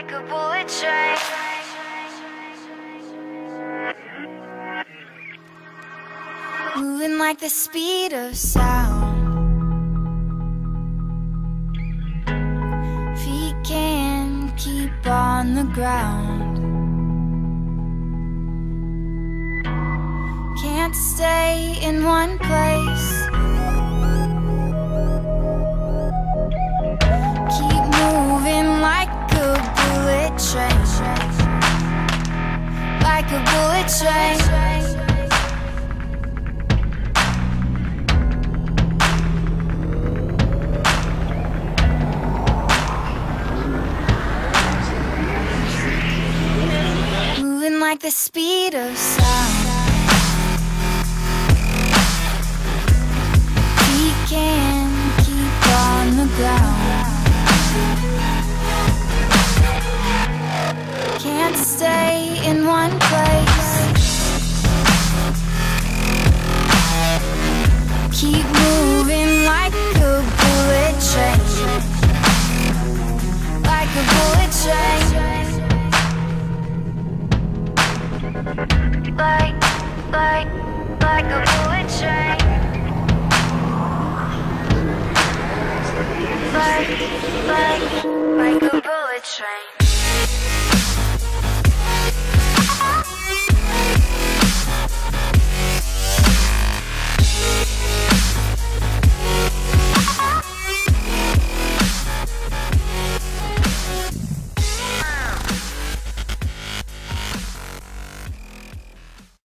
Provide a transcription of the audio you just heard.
like a bullet train. Moving like the speed of sound. Feet can't keep on the ground. Can't stay in one place. Keep moving like a bullet train. Like a bullet train. Moving like the speed of sound. Feet can't keep on the ground. Can't stay in one place. Keep moving like a bullet train. Like a bullet train. Like a bullet train. Like a bullet train.